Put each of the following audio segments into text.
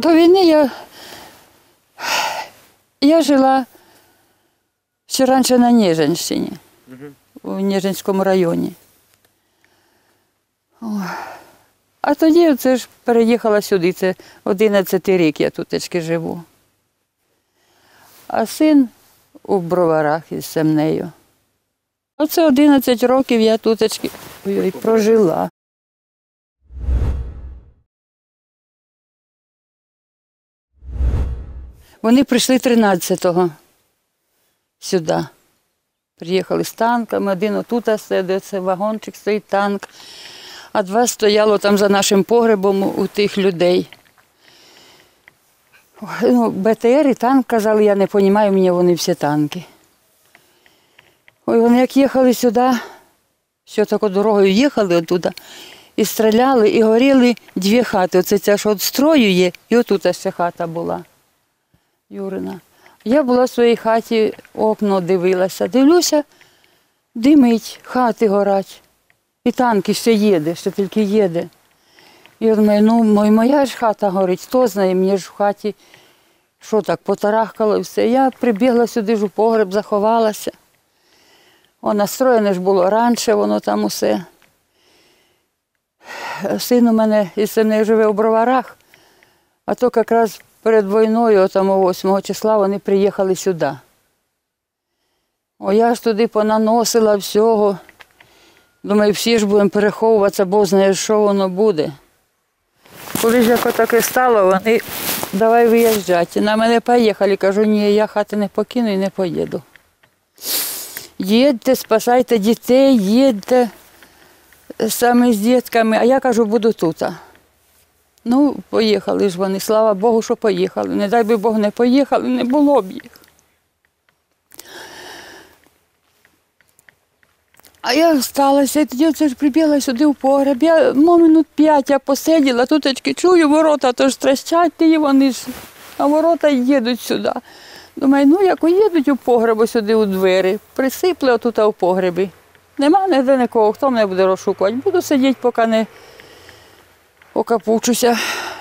До війни я жила ще раніше на Ніжинщині, у Ніжинському районі. А тоді це ж переїхала сюди, це 11-й рік я тут живу. А син у Броварах із Семнею. Оце 11 років я тут прожила. Вони прийшли 13-го сюди. Приїхали з танками, один отут сидить, це вагончик, стоїть танк, а два стояло там за нашим погребом у тих людей. БТР і танк казали, я не розумію, мені вони всі танки. Ой, вони як їхали сюди, що такою дорогою їхали оттуда, і стріляли, і горіли дві хати. Оце ця, що від строю є, і отут ще хата була, Юрина. Я була в своїй хаті, окно дивилася, дивлюся, димить, хати горять. І танки ще їде, ще тільки їде. Я думаю, ну моя ж хата горить, хто знає, мені ж в хаті, що так, потарахкало і все. Я прибігла сюди ж у погреб, заховалася. Настроєне ж було раніше, воно там усе. Син у мене із Семнею живе у Броварах, а то якраз перед війною, там 8 числа, вони приїхали сюди. Я ж туди понаносила всього. Думаю, всі ж будемо переховуватися, бо знає, що воно буде. Коли ж як таке стало, вони давай виїжджати. На мене поїхали. Кажу, ні, я хати не покину і не поїду. Їдьте, спасайте дітей, їдьте саме з дітками. А я кажу, буду тут. Ну, поїхали ж вони, слава Богу, що поїхали. Не дай би Бог не поїхали, не було б їх. А я всталася, і тоді оце ж прибігла сюди в погреб. Я минут 5 я посиділа, тут чую, ворота то ж трещать, і вони ж, а ворота їдуть сюди. Думаю, ну як уїдуть у погреб сюди у двері, присипли отут у погребі. Нема ніде нікого, хто мене буде розшукувати. Буду сидіти, поки не окапучуся.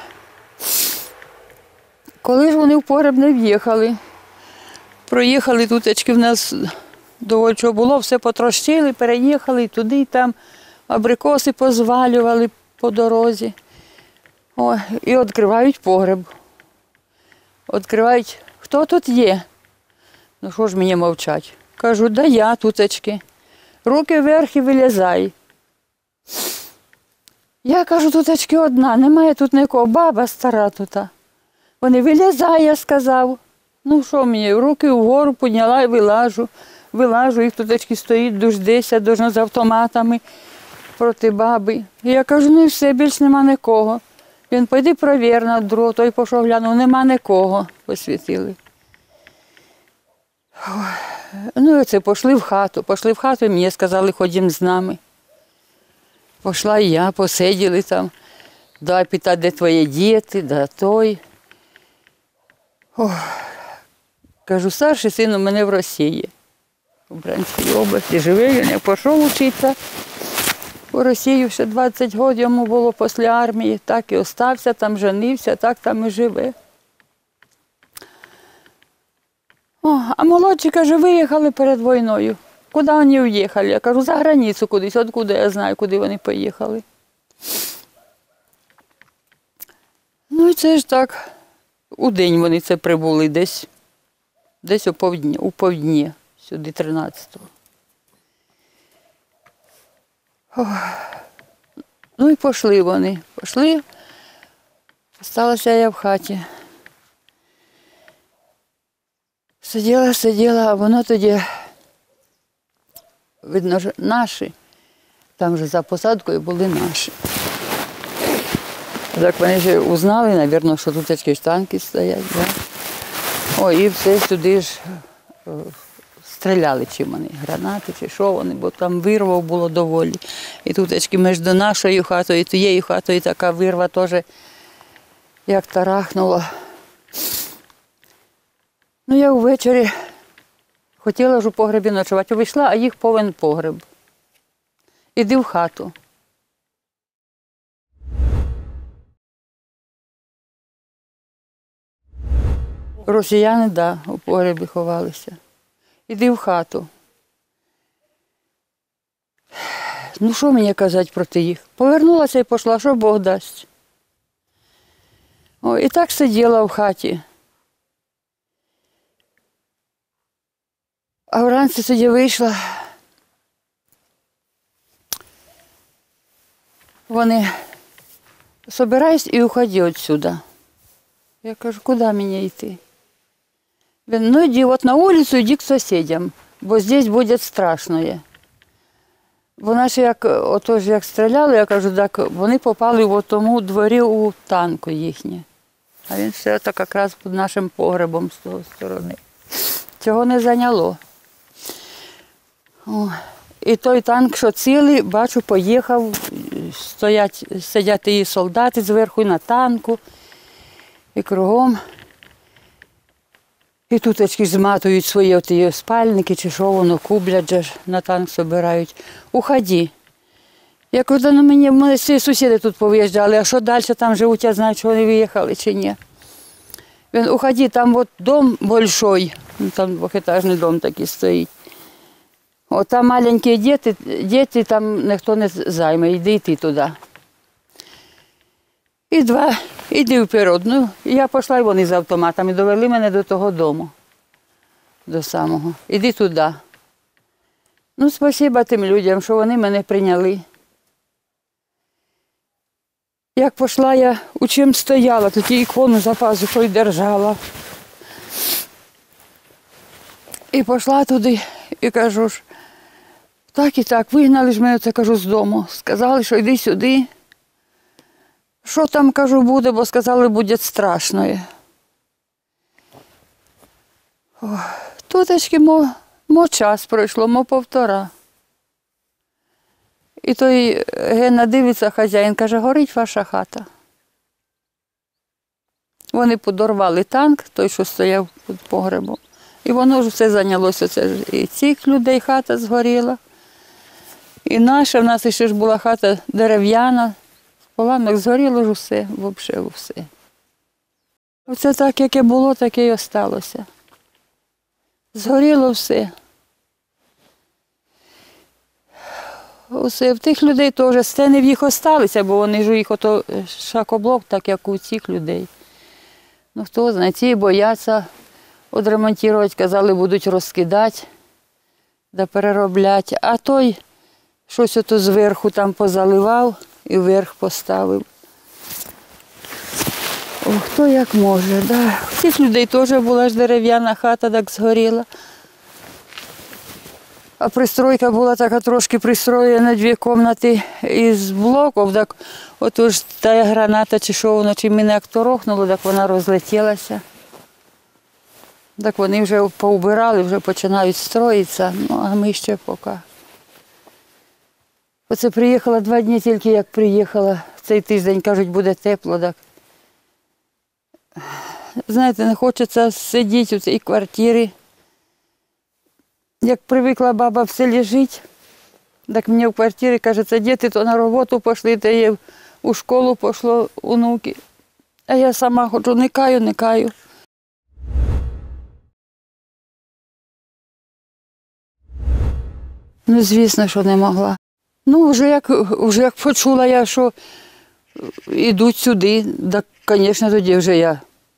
Коли ж вони в погреб не в'їхали, проїхали тут, в нас доволі чого було, все потрощили, переїхали туди, і там абрикоси позвалювали по дорозі. І відкривають погреб. Відкривають, хто тут є? Ну що ж мені мовчать? Кажу, да я тут. Руки вверх і вилізай. Я кажу, тут одна, немає тут нікого, баба стара тут. Вони, вилізай, я сказав. Ну що мені, руки вгору підняла і вилажу, їх тут стоїть, дождися, должно з автоматами проти баби. І я кажу, ну і все, більш нема нікого. Він, пойди провір на дрова, той пішов глянув, нема нікого, посвітили. Ну і це, пішли в хату, і мені сказали, ходім з нами. Пішла і я, посиділи там, дай питати, де твої діти, де той. Кажу, старший син у мене в Росії, у Брянській області, живе, він не пішов вчитися у Росію, ще 20 років йому було після армії, так і остався, там женився, так там і живе. А молодші, каже, виїхали перед війною. Куди вони уїхали? Я кажу, за границю кудись, откуда я знаю, куди вони поїхали. Ну і це ж так, у день вони це прибули десь у повдні, сюди 13-го. Ну і пішли вони, залишилася я в хаті. Сиділа, а воно тоді, видно, що наші, там же за посадкою були наші. Так вони ж узнали, мабуть, що тут такі танки стоять. Да? І все сюди ж стріляли, чи вони, гранати, чи що вони, бо там вирва було доволі. І тут між нашою хатою і тією хатою така вирва теж як тарахнула. Ну, я ввечері хотіла ж у погребі ночувати, вийшла, а їх повен погреб. Іди в хату. Росіяни, так, да, у погребі ховалися. Іди в хату. Ну, що мені казати проти їх? Повернулася і пішла, що Бог дасть. О, і так сиділа в хаті. А вранці тоді вийшла. Вони, собирайся і уходи отсюда. Я кажу, куди мені йти? Він, ну йди от на вулицю, йди к сусідям, бо здесь буде страшно. Вона ж як стріляли, я кажу, так вони попали в тому дворі у танку їхнє. А він все так якраз під нашим погребом з того сторони. Цього не зайняло. О. І той танк, що цілий, бачу, поїхав, сидять її солдати зверху і на танку, і кругом. І туточки зматують свої оті спальники, чи що воно, кублять же, на танк збирають. Уходи. Я кажу, ну мені всі сусіди тут повиїжджали, а що далі там живуть, я знаю, чи вони виїхали, чи ні. Він, уходи, там от дом большой, там двохетажний дом такий стоїть. От там маленькі діти там ніхто не займе, йди ти туди. Іди вперед. Ну, я пішла, і вони з автоматами довели мене до того дому, до самого. Іди туди. Ну, спасибо тим людям, що вони мене прийняли. Як пішла, я у чим стояла, тут і ікону за пазухою держала. І пішла туди, і кажу ж, так і так, вигнали ж мене, це кажу, з дому. Сказали, що йди сюди. Що там, кажу, буде, бо сказали, буде страшно. Туточки, час пройшло, півтора. І той Гена дивиться, хазяїн, каже, горить ваша хата. Вони подорвали танк, той, що стояв під погребом. І воно ж все зайнялося. Це ж і цих людей хата згоріла. І наша, в нас ще ж була хата дерев'яна, поланок згоріло ж усе, взагалі все. Оце так, яке було, таке й осталося. Згоріло все. Усе. В тих людей теж стени в їх осталися, бо вони ж у їх ото шакоблок, так як у цих людей. Ну хто знає, ці бояться відремонтувати, казали, будуть розкидати, да переробляти. А той щось ото зверху там позаливав і вверх поставив. О, хто як може, да. У цих людей теж була ж дерев'яна хата, так згоріла. А пристройка була така трошки пристроєна, 2 кімнати із блоків, так ото ж та граната чи що воно, чи мене як торохнуло, так вона розлетілася. Так вони вже поубирали, вже починають строїтися, ну а ми ще поки. Оце приїхала 2 дні тільки, як приїхала. Цей тиждень, кажуть, буде тепло, так. Знаєте, не хочеться сидіти у цій квартирі. Як привикла баба в селі жити, так мені в квартирі, каже, це діти то на роботу пішли, та є у школу пішло онуки. А я сама ходжу, не каю. Ну, звісно, що не могла. Ну, вже як почула я, що йдуть сюди, так, звісно, тоді вже я.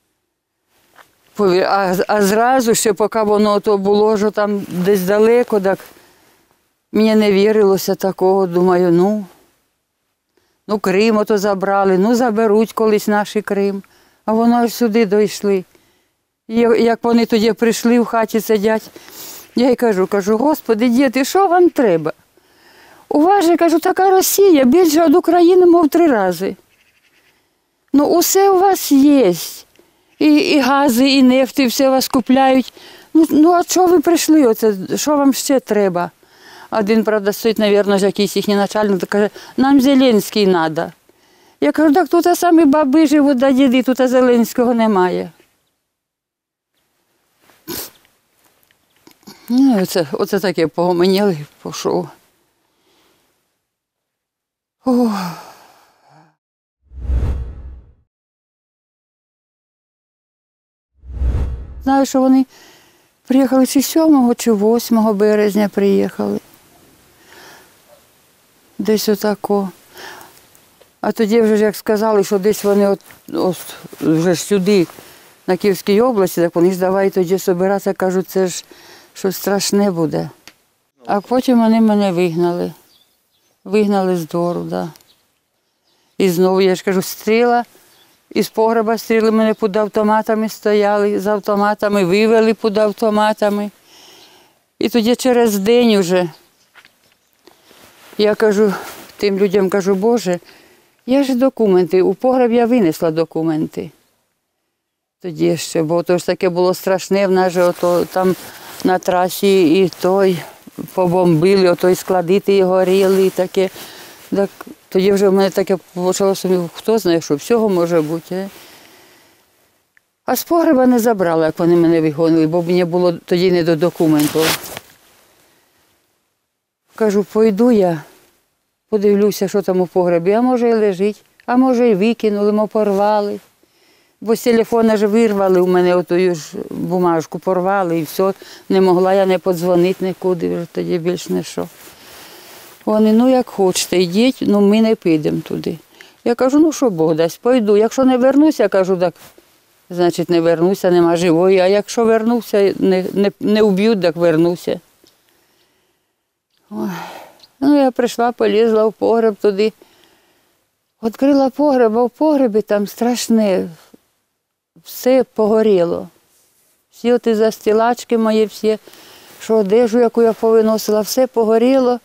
А зразу ще, поки воно то було, що там десь далеко, так мені не вірилося такого. Думаю, ну Крим ото забрали, ну заберуть колись наш Крим. А воно аж сюди дійшли. Як вони тоді прийшли, в хаті сидять, я й кажу, Господи, діти, що вам треба? У вас же, кажу, така Росія, більше від України, мов 3 рази. Ну, усе у вас є. І гази, і нефти, і все вас купляють. Ну, а чого ви прийшли? Оце? Що вам ще треба? Один, правда, стоїть, мабуть, якийсь їхній начальник, та каже, нам Зеленський треба. Я кажу, так тут самі баби живуть, да діди, тут Зеленського немає. Ну, оце таке погомоніли, пішов. знаю, що вони приїхали чи 7 чи 8 березня приїхали. Десь отако. А тоді вже, як сказали, що десь вони вже ж сюди, на Київській області, так вони ж давай тоді збиратися, кажуть, це ж щось страшне буде. А потім вони мене вигнали. Вигнали з двору, так. Да. І знову, я ж кажу, стріла. Із погреба стріли мене під автоматами стояли, з автоматами вивели під автоматами. І тоді через день вже я кажу, тим людям кажу, Боже, я ж документи, у погреб я винесла документи. Тоді ще, бо то ж таке було страшне, в нас же ото там на трасі і той побомбили, ото і склади горіли, і таке. Так, тоді вже в мене таке почалося, хто знає, що всього може бути. А з погреба не забрали, як вони мене вигонили, бо мені було тоді не до документів. Кажу, пойду я, подивлюся, що там у погребі, а може і лежить, а може і викинули, мо порвали. Бо з телефона ж вирвали у мене оту ж бумажку, порвали і все. Не могла я не подзвонити нікуди, вже тоді більш не що. Вони, ну як хочете, йдіть, ну ми не підемо туди. Я кажу, ну що Бог дасть, пойду. Якщо не вернуся, кажу, так, значить не вернуся, нема живої. А якщо вернуся, не вб'ють, так вернуся. Ой. Ну я прийшла, полізла в погреб туди. Відкрила погреб, а в погребі там страшне. Все погоріло. Всі оті застілачки мої, всі, що одежу, яку я повиносила, все погоріло.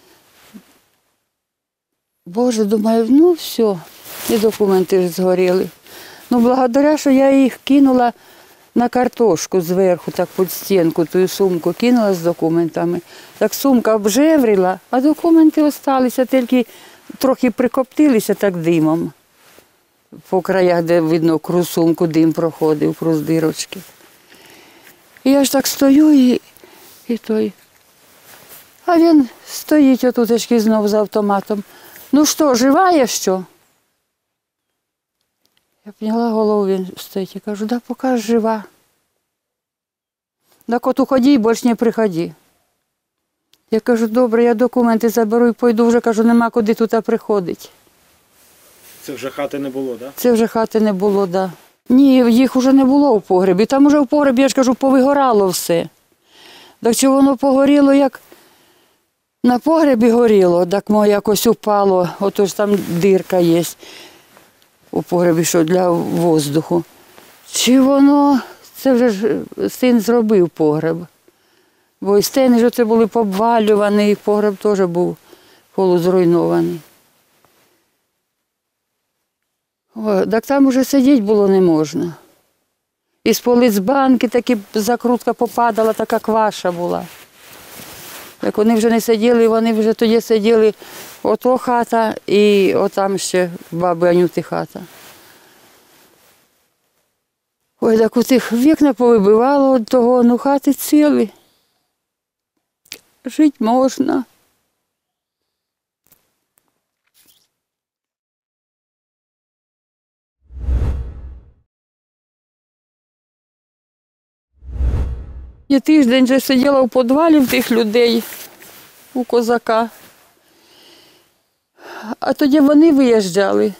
Боже, думаю, ну все, і документи ж згоріли. Ну, благодаря, що я їх кинула на картошку зверху, так під стінку, ту сумку кинула з документами. Так сумка обжевріла, а документи залишилися, тільки трохи прикоптилися так димом. По краях, де видно, крізь сумку дим проходив, крізь дирочки. І я ж так стою і той. А він стоїть отутечки знов з автоматом. Ну що, жива є що? Я підняла голову, він стоїть і кажу, да поки жива. Так от уходи і більше не приходи. Я кажу, добре, я документи заберу і пойду, вже кажу, нема куди тут приходити. Це вже хати не було, так? Да? Це вже хати не було, так. Да. Ні, їх вже не було в погребі. Там вже в погребі, я ж кажу, повигорало все. Так чи воно погоріло, як на погребі горіло, так якось упало, ото ж там дирка є у погребі, що для воздуху. Чи воно, це вже ж син зробив погреб. Бо і стіни ж це були пообвалювані, і погреб теж був полузруйнований. О, так там уже сидіти було не можна. Із полиць банки такі закрутка попадала, така кваша була. Так вони вже не сиділи, вони вже тоді сиділи ото хата і отам ще баби Анюти хата. Ой, так у тих вікна повибивало від того, ну хати цілі. Жити можна. Я тиждень вже сиділа в підвалі в тих людей, у козака. А тоді вони виїжджали.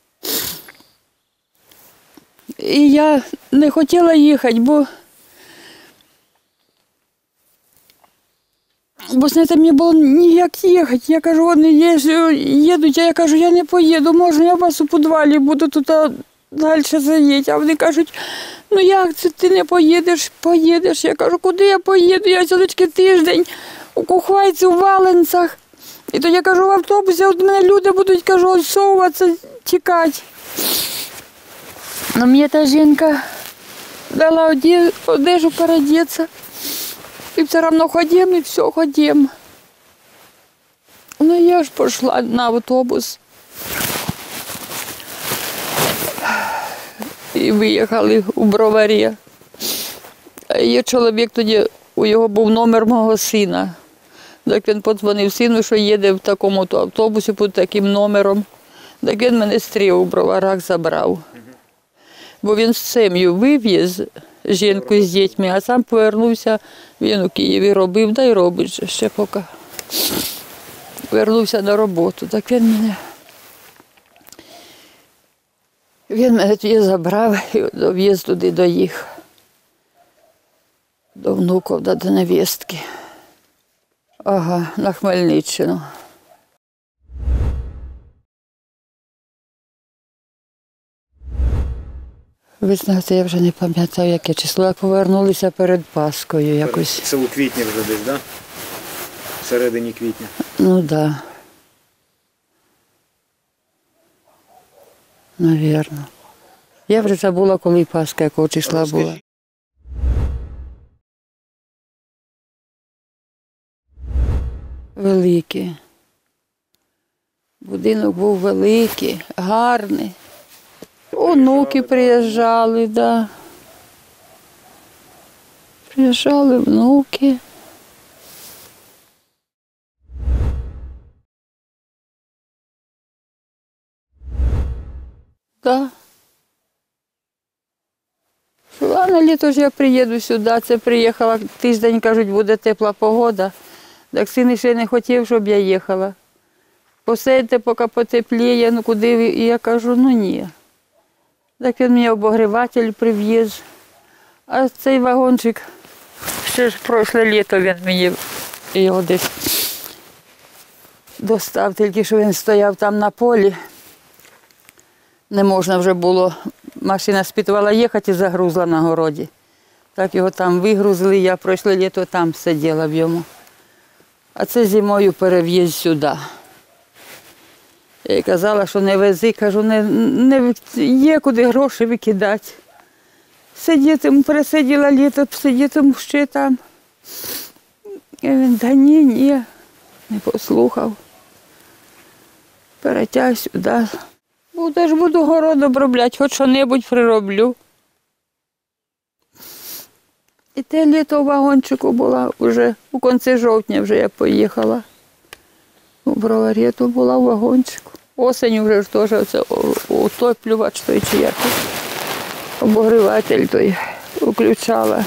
І я не хотіла їхати, бо знаєте, мені було ніяк їхати. Я кажу, вони їдуть, а я кажу, я не поїду, можна я вас у підвалі буду тут далі заїти. А вони кажуть, ну як це ти не поїдеш? Поїдеш. Я кажу, куди я поїду? Я цілечки тиждень у Кухвайці, у Валенцях. І то я кажу, в автобусі от мене люди будуть, кажу, відсовуватися, тікати. Но мені та жінка дала одежу переодеться. І все одно ходимо, і все, ходимо. Ну я ж пішла на автобус. І виїхали у Броварі. А її чоловік тоді, у його був номер мого сина. Так він подзвонив сину, що їде в такому автобусі під таким номером. Так він мене стрів у Броварах забрав. Бо він з сім'ю вивіз жінку з дітьми, а сам повернувся, він у Києві робив, да й робить же ще поки. Вернувся на роботу, так він мене тоді забрав і довіз туди до їх, до внуків, до невістки. Ага, на Хмельниччину. Ви знаєте, я вже не пам'ятаю, яке число. Повернулися перед Паскою якось. Це у квітні вже десь, так? Да? В середині квітня. Ну так. Да. Навірно. Я вже забула, коли Пасха, якого числа була. Великий. Будинок був великий, гарний. Онуки приїжджали, да. Приїжджали внуки. Да. А на літо ж я приїду сюди, це приїхала тиждень, кажуть, буде тепла погода. Так син ще не хотів, щоб я їхала. Посидьте, поки потепліє, ну куди ви? І я кажу, ну ні. Так він мені обогріватель привіз. А цей вагончик, ще ж прошле літо він мені його десь достав, тільки що він стояв там на полі. Не можна вже було, машина спитувала їхати і загрузла на городі. Так його там вигрузили, я прошле літо там сиділа в йому. А це зимою перев'їзд сюди. Я їй казала, що не вези, кажу, не є куди гроші викидати. Сидітиму, пересиділа літо, сидітиму ще там. І він, да ні, не послухав. Перетяг сюди. Буду город обробляти, хоч що-небудь прироблю. І те літо у вагончику була, вже у кінці жовтня вже я поїхала. У Броварі була у вагончику. Осінь вже ж теж оце утоплювач той чи який. Обогріватель той включала.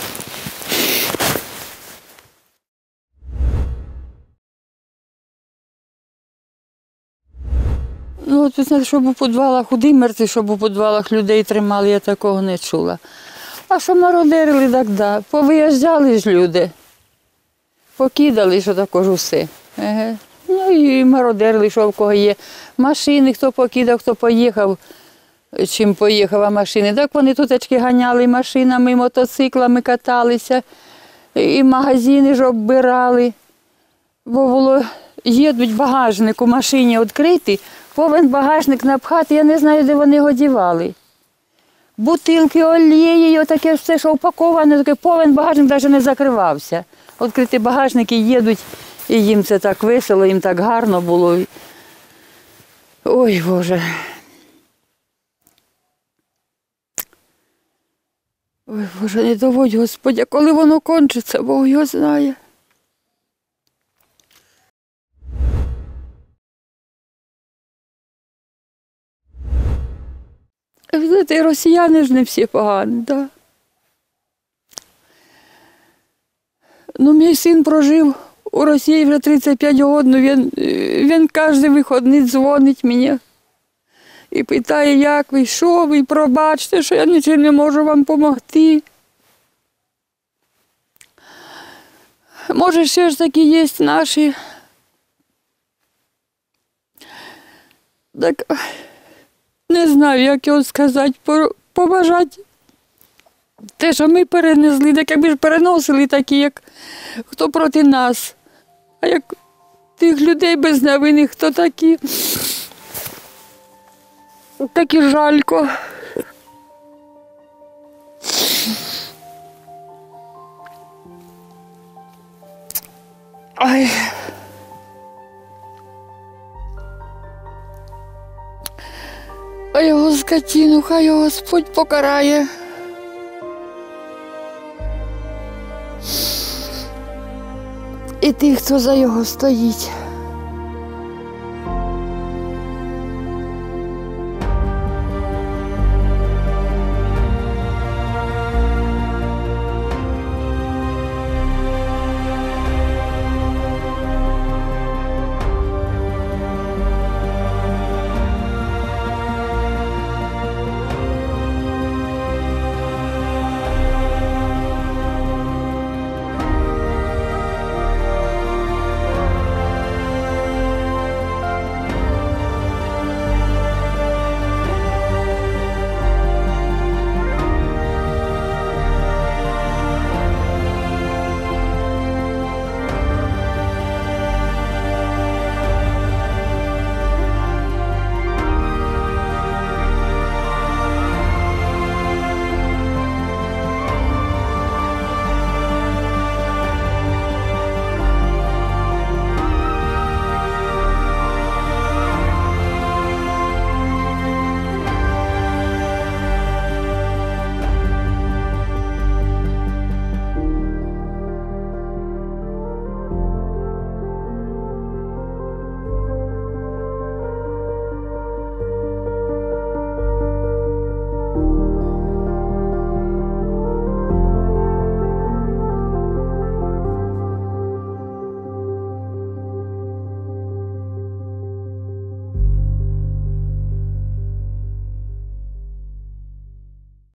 Ну, от, ви знаєте, щоб у підвалах, у Димерці, щоб у підвалах людей тримали, я такого не чула. А що мародерили, так да. Повиїжджали ж люди. Покидали, що також усе. Еге. Ну і мародерили, що в кого є. Машини, хто покидав, хто поїхав, чим поїхав, а машини. Так вони тутечки ганяли машинами, мотоциклами каталися, і магазини ж оббирали. Бо було, їдуть багажник у машині відкритий, повинен багажник напхати, я не знаю, де вони його дівали. Бутилки, олії, таке все, що упаковане, таке повен багажник навіть не закривався. Відкриті багажники їдуть, і їм це так весело, їм так гарно було. Ой, Боже. Ой, Боже, не доводь, Господи, коли воно кончиться, Бог його знає. Ви знаєте, і росіяни ж не всі погані, так? Да? Ну, мій син прожив у Росії вже 35 років, він кожен вихідний дзвонить мені і питає, як ви, що ви, пробачте, що я нічим не можу вам допомогти. Може, ще ж такі є наші. Так, не знаю, як його сказати, побажати те, що ми перенесли, так якби ж переносили такі, як хто проти нас. А як тих людей безневинних, хто такі, такі жалько. Ай. А його скотину, хай його Господь покарає. І тих, хто за його стоїть.